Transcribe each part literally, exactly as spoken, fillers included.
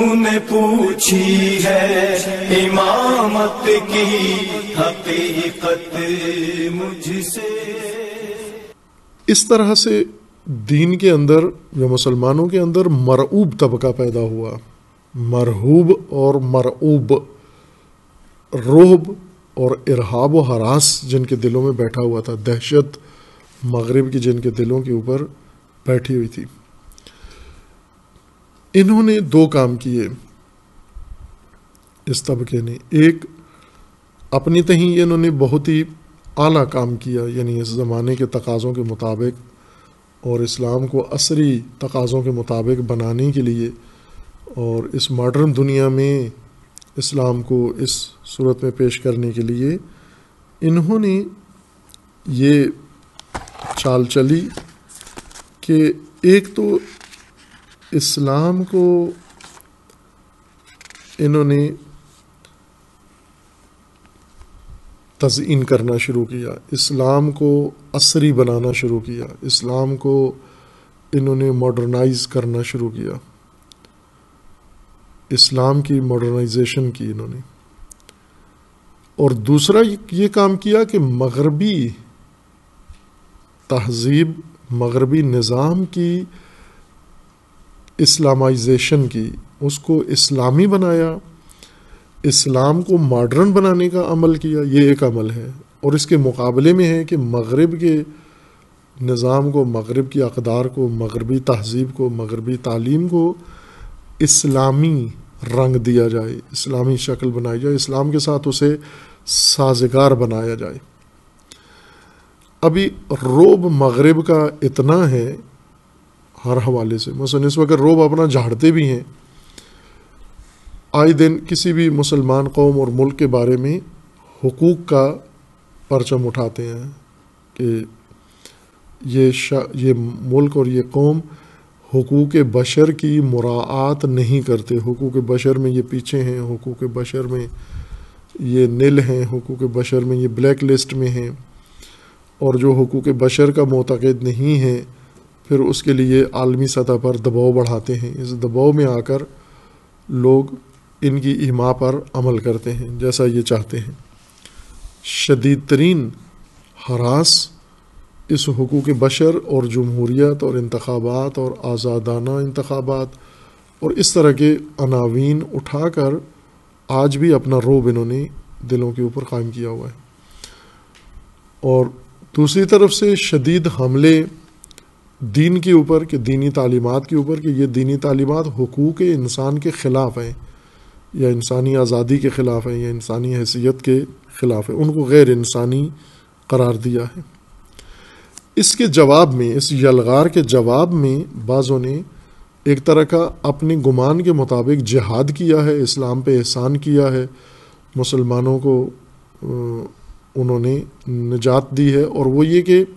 نے پوچھی ہے امامت کی حقیقت مجھ سے۔ اس طرح سے دین کے اندر یا مسلمانوں کے اندر مرعوب طبقہ پیدا ہوا، مرہوب اور مرعوب، رعب اور ارہاب و ہراس جن کے دلوں میں بیٹھا ہوا تھا، دہشت مغرب کی جن کے دلوں کے اوپر بیٹھی ہوئی تھی۔ انہوں نے دو کام کیے اس طبقے نے، ایک اپنی تہیں انہوں نے بہت ہی اعلیٰ کام کیا، یعنی اس زمانے کے تقاضوں کے مطابق اور اسلام کو عصری تقاضوں کے مطابق بنانے کے لیے اور اس ماڈرن دنیا میں اسلام کو اس صورت میں پیش کرنے کے لیے انہوں نے یہ چال چلی کہ ایک تو اسلام کو انہوں نے تزئین کرنا شروع کیا، اسلام کو عصری بنانا شروع کیا، اسلام کو انہوں نے ماڈرنائز کرنا شروع کیا، اسلام کی ماڈرنائزیشن کی انہوں نے۔ اور دوسرا یہ کام کیا کہ مغربی تہذیب، مغربی نظام کی اسلامائزیشن کی، اس کو اسلامی بنایا، اسلام کو ماڈرن بنانے کا عمل کیا، یہ ایک عمل ہے۔ اور اس کے مقابلے میں ہے کہ مغرب کے نظام کو، مغرب کی اقدار کو، مغربی تہذیب کو، مغربی تعلیم کو اسلامی رنگ دیا جائے، اسلامی شکل بنائی جائے، اسلام کے ساتھ اسے سازگار بنایا جائے۔ ابھی رعب مغرب کا اتنا ہے ہر حوالے سے، مثلا اس وقت رعب اپنا جھاڑتے بھی ہیں، آئے دن کسی بھی مسلمان قوم اور ملک کے بارے میں حقوق کا پرچم اٹھاتے ہیں کہ یہ شا یہ ملک اور یہ قوم حقوق بشر کی مراعات نہیں کرتے، حقوق بشر میں یہ پیچھے ہیں، حقوق بشر میں یہ نل ہیں، حقوق بشر میں یہ بلیک لسٹ میں ہیں، اور جو حقوق بشر کا معتقد نہیں ہے پھر اس کے لیے عالمی سطح پر دباؤ بڑھاتے ہیں۔ اس دباؤ میں آ کر لوگ ان کی احماء پر عمل کرتے ہیں جیسا یہ چاہتے ہیں۔ شدید ترین ہراس اس حقوق بشر اور جمہوریت اور انتخابات اور آزادانہ انتخابات اور اس طرح کے عناوین اٹھا کر آج بھی اپنا رعب انہوں نے دلوں کے اوپر قائم کیا ہوا ہے۔ اور دوسری طرف سے شدید حملے دین کے اوپر، کہ دینی تعلیمات کے اوپر، کہ یہ دینی تعلیمات حقوق انسان کے خلاف ہیں یا انسانی آزادی کے خلاف ہیں یا انسانی حیثیت کے خلاف ہیں، ان کو غیر انسانی قرار دیا ہے۔ اس کے جواب میں، اس یلغار کے جواب میں بعضوں نے ایک طرح کا اپنے گمان کے مطابق جہاد کیا ہے، اسلام پہ احسان کیا ہے، مسلمانوں کو انہوں نے نجات دی ہے، اور وہ یہ کہ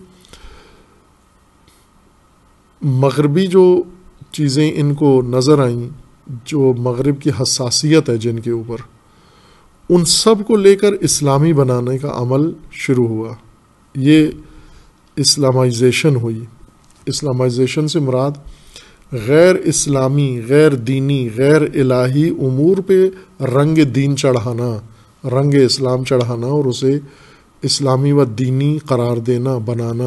مغربی جو چیزیں ان کو نظر آئیں، جو مغرب کی حساسیت ہے جن کے اوپر، ان سب کو لے کر اسلامی بنانے کا عمل شروع ہوا۔ یہ اسلامائزیشن ہوئی۔ اسلامائزیشن سے مراد غیر اسلامی، غیر دینی، غیر الہی امور پہ رنگ دین چڑھانا، رنگ اسلام چڑھانا اور اسے اسلامی و دینی قرار دینا، بنانا۔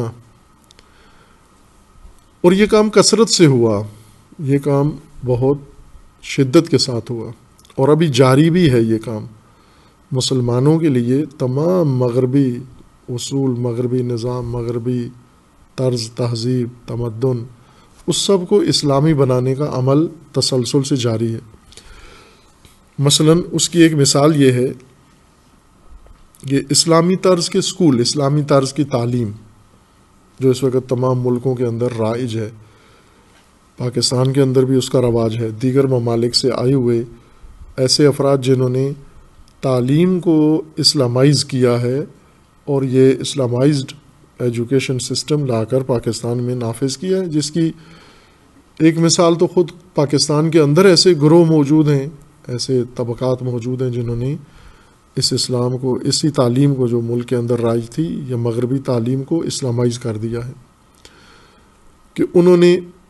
اور یہ کام کثرت سے ہوا، یہ کام بہت شدت کے ساتھ ہوا اور ابھی جاری بھی ہے یہ کام۔ مسلمانوں کے لیے تمام مغربی اصول، مغربی نظام، مغربی طرز تہذیب، تمدن، اس سب کو اسلامی بنانے کا عمل تسلسل سے جاری ہے۔ مثلا اس کی ایک مثال یہ ہے کہ اسلامی طرز کے اسکول، اسلامی طرز کی تعلیم جو اس وقت تمام ملکوں کے اندر رائج ہے، پاکستان کے اندر بھی اس کا رواج ہے، دیگر ممالک سے آئے ہوئے ایسے افراد جنہوں نے تعلیم کو اسلامائز کیا ہے اور یہ اسلامائزڈ ایجوکیشن سسٹم لا کر پاکستان میں نافذ کیا ہے، جس کی ایک مثال تو خود پاکستان کے اندر ایسے گروہ موجود ہیں، ایسے طبقات موجود ہیں جنہوں نے اس اسلام کو، اسی تعلیم کو جو ملک کے اندر رائج تھی یا مغربی تعلیم کو اسلامائز کر دیا ہے، کہ انہوں نے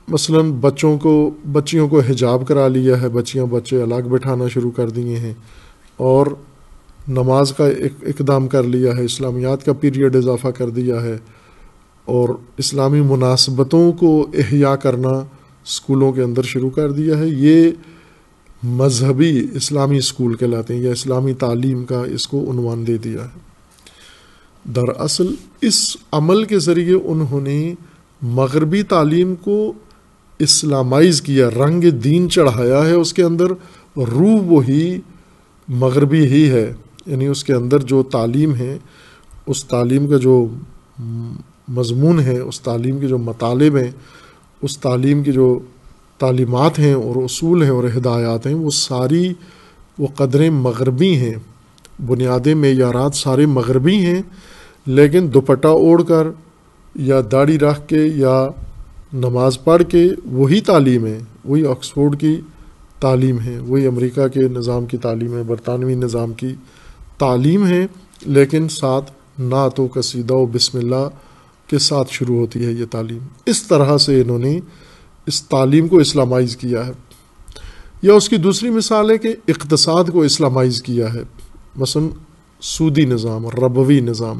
مثلاً بچوں کو بچیوں کو حجاب کرا لیا ہے، بچیاں بچے الگ بٹھانا شروع کر دیے ہیں، اور نماز کا اقدام کر لیا ہے، اسلامیات کا پیریڈ اضافہ کر دیا ہے، اور اسلامی مناسبتوں کو احیاء کرنا اسکولوں کے اندر شروع کر دیا ہے۔ یہ مذہبی اسلامی اسکول کہلاتے ہیں، یا اسلامی تعلیم کا اس کو عنوان دے دیا ہے۔ دراصل اس عمل کے ذریعے انہوں نے مغربی تعلیم کو اسلامائز کیا، رنگ دین چڑھایا ہے، اس کے اندر روح وہی مغربی ہی ہے، یعنی اس کے اندر جو تعلیم ہے، اس تعلیم کا جو مضمون ہے، اس تعلیم کے جو مطالب ہیں، اس تعلیم کی جو تعلیمات ہیں اور اصول ہیں اور ہدایات ہیں، وہ ساری وہ قدریں مغربی ہیں، بنیادیں معیارات سارے مغربی ہیں، لیکن دوپٹہ اوڑھ کر یا داڑھی رکھ کے یا نماز پڑھ کے وہی تعلیم ہے، وہی آکسفورڈ کی تعلیم ہے، وہی امریکہ کے نظام کی تعلیم ہے، برطانوی نظام کی تعلیم ہے، لیکن ساتھ نعت و قصیدہ و بسم اللہ کے ساتھ شروع ہوتی ہے یہ تعلیم۔ اس طرح سے انہوں نے اس تعلیم کو اسلامائز کیا ہے۔ یا اس کی دوسری مثال ہے کہ اقتصاد کو اسلامائز کیا ہے، مثلا سودی نظام اور ربوی نظام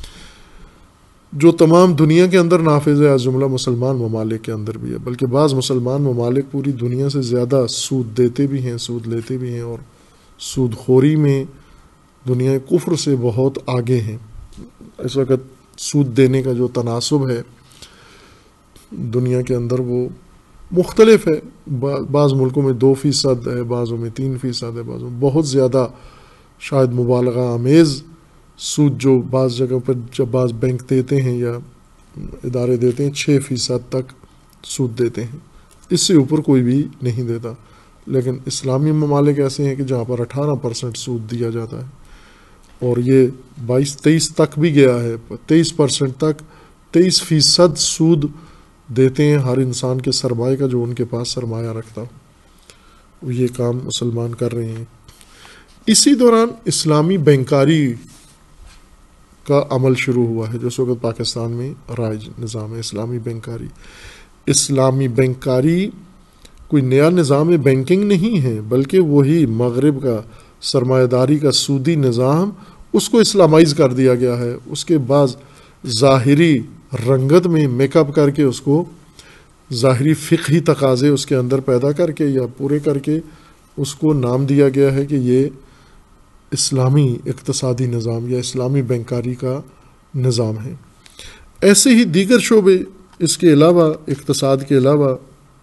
جو تمام دنیا کے اندر نافذ ہے، جملہ مسلمان ممالک کے اندر بھی ہے، بلکہ بعض مسلمان ممالک پوری دنیا سے زیادہ سود دیتے بھی ہیں، سود لیتے بھی ہیں، اور سود خوری میں دنیا کفر سے بہت آگے ہیں۔ اس وقت سود دینے کا جو تناسب ہے دنیا کے اندر وہ مختلف ہے، بعض ملکوں میں دو فیصد ہے، بعضوں میں تین فیصد ہے، بعضوں میں بہت زیادہ شاید مبالغہ آمیز سود جو بعض جگہ پر جب بعض بینک دیتے ہیں یا ادارے دیتے ہیں چھ فیصد تک سود دیتے ہیں، اس سے اوپر کوئی بھی نہیں دیتا۔ لیکن اسلامی ممالک ایسے ہیں کہ جہاں پر اٹھارہ پرسنٹ سود دیا جاتا ہے، اور یہ بائیس تیئیس تک بھی گیا ہے، تیئیس پرسنٹ تک تیئیس فیصد سود دیتے ہیں ہر انسان کے سرمایہ کا جو ان کے پاس سرمایہ رکھتا ہو۔ یہ کام مسلمان کر رہے ہیں۔ اسی دوران اسلامی بینکاری کا عمل شروع ہوا ہے، جو اس وقت پاکستان میں رائج نظام ہے، اسلامی بینکاری۔ اسلامی بینکاری کوئی نیا نظام بینکنگ نہیں ہے، بلکہ وہی مغرب کا سرمایہ داری کا سودی نظام، اس کو اسلامائز کر دیا گیا ہے۔ اس کے بعد ظاہری رنگت میں میک اپ کر کے، اس کو ظاہری فقہی تقاضے اس کے اندر پیدا کر کے یا پورے کر کے اس کو نام دیا گیا ہے کہ یہ اسلامی اقتصادی نظام یا اسلامی بینکاری کا نظام ہے۔ ایسے ہی دیگر شعبے اس کے علاوہ، اقتصاد کے علاوہ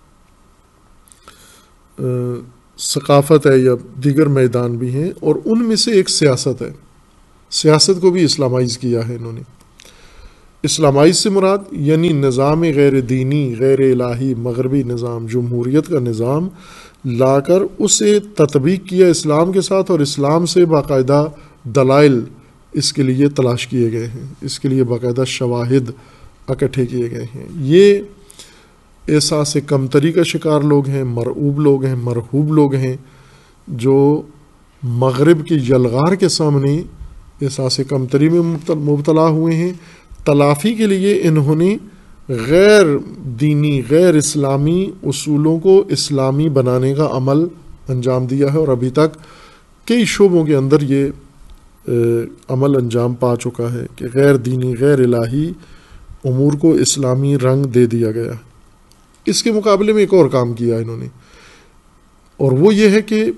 ثقافت ہے یا دیگر میدان بھی ہیں، اور ان میں سے ایک سیاست ہے۔ سیاست کو بھی اسلامائز کیا ہے انہوں نے۔ اسلامائز سے مراد یعنی نظام غیر دینی، غیر الہی، مغربی نظام، جمہوریت کا نظام لا کر اسے تطبیق کیا اسلام کے ساتھ، اور اسلام سے باقاعدہ دلائل اس کے لیے تلاش کیے گئے ہیں، اس کے لیے باقاعدہ شواہد اکٹھے کیے گئے ہیں۔ یہ احساس کمتری کا شکار لوگ ہیں، مرعوب لوگ ہیں، مرہوب لوگ ہیں، جو مغرب کی یلغار کے سامنے احساس کمتری میں مبتلا ہوئے ہیں۔ تلافی کے لیے انہوں نے غیر دینی، غیر اسلامی اصولوں کو اسلامی بنانے کا عمل انجام دیا ہے، اور ابھی تک کئی شعبوں کے اندر یہ عمل انجام پا چکا ہے کہ غیر دینی، غیر الہی امور کو اسلامی رنگ دے دیا گیا۔ اس کے مقابلے میں ایک اور کام کیا انہوں نے، اور وہ یہ ہے کہ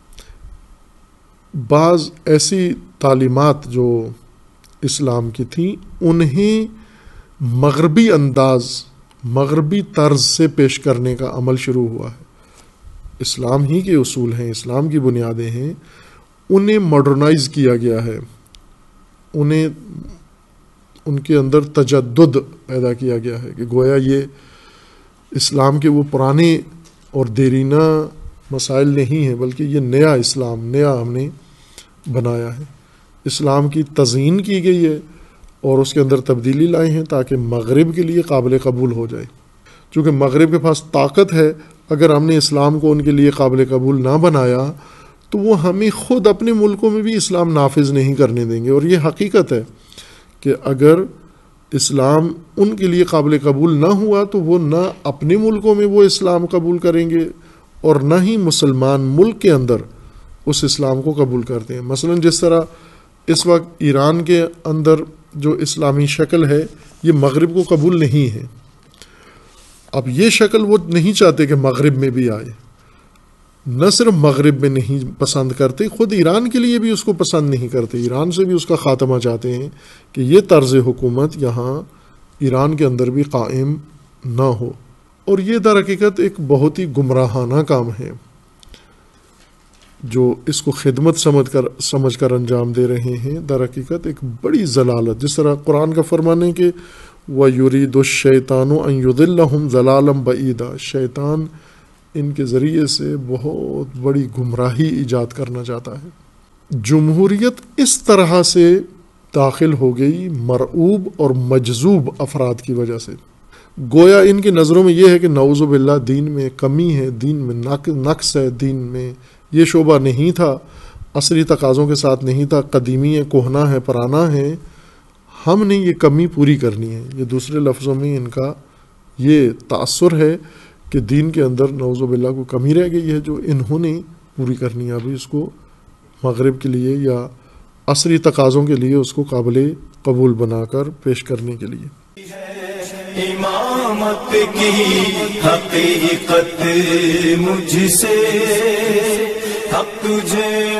بعض ایسی تعلیمات جو اسلام کی تھیں انہیں مغربی انداز، مغربی طرز سے پیش کرنے کا عمل شروع ہوا ہے۔ اسلام ہی کے اصول ہیں، اسلام کی بنیادیں ہیں، انہیں ماڈرنائز کیا گیا ہے، انہیں ان کے اندر تجدد پیدا کیا گیا ہے کہ گویا یہ اسلام کے وہ پرانے اور دیرینہ مسائل نہیں ہیں، بلکہ یہ نیا اسلام، نیا ہم نے بنایا ہے۔ اسلام کی تزئین کی گئی ہے اور اس کے اندر تبدیلی لائی ہیں تاکہ مغرب کے لیے قابل قبول ہو جائے۔ چونکہ مغرب کے پاس طاقت ہے، اگر ہم نے اسلام کو ان کے لیے قابل قبول نہ بنایا تو وہ ہمیں خود اپنے ملکوں میں بھی اسلام نافذ نہیں کرنے دیں گے۔ اور یہ حقیقت ہے کہ اگر اسلام ان کے لیے قابل قبول نہ ہوا تو وہ نہ اپنے ملکوں میں وہ اسلام قبول کریں گے اور نہ ہی مسلمان ملک کے اندر اس اسلام کو قبول کرتے ہیں۔ مثلا جس طرح اس وقت ایران کے اندر جو اسلامی شکل ہے یہ مغرب کو قبول نہیں ہے، اب یہ شکل وہ نہیں چاہتے کہ مغرب میں بھی آئے، نہ صرف مغرب میں نہیں پسند کرتے، خود ایران کے لیے بھی اس کو پسند نہیں کرتے، ایران سے بھی اس کا خاتمہ چاہتے ہیں کہ یہ طرز حکومت یہاں ایران کے اندر بھی قائم نہ ہو۔ اور یہ در حقیقت ایک بہت ہی گمراہانہ کام ہے جو اس کو خدمت سمجھ کر سمجھ کر انجام دے رہے ہیں، در حقیقت ایک بڑی ضلالت، جس طرح قرآن کا فرمان ہے کہ وَيُرِيدُ الشَّيْطَانُ أَن يُضِلَّهُمْ ضَلَالًا بَعِيدًا، شیطان ان کے ذریعے سے بہت بڑی گمراہی ایجاد کرنا چاہتا ہے۔ جمہوریت اس طرح سے داخل ہو گئی مرعوب اور مجذوب افراد کی وجہ سے، گویا ان کی نظروں میں یہ ہے کہ نعوذ باللہ دین میں کمی ہے، دین میں نقص ہے، دین میں یہ شعبہ نہیں تھا، عصری تقاضوں کے ساتھ نہیں تھا، قدیمی ہے، کہنا ہے، پرانا ہے، ہم نے یہ کمی پوری کرنی ہے۔ یہ دوسرے لفظوں میں ان کا یہ تأثر ہے کہ دین کے اندر نعوذ باللہ کو کمی رہ گئی ہے جو انہوں نے پوری کرنی ہے، ابھی اس کو مغرب کے لیے یا عصری تقاضوں کے لیے اس کو قابل قبول بنا کر پیش کرنے کے لیے۔ امامت کی حقیقت مجھ سے حق تجھے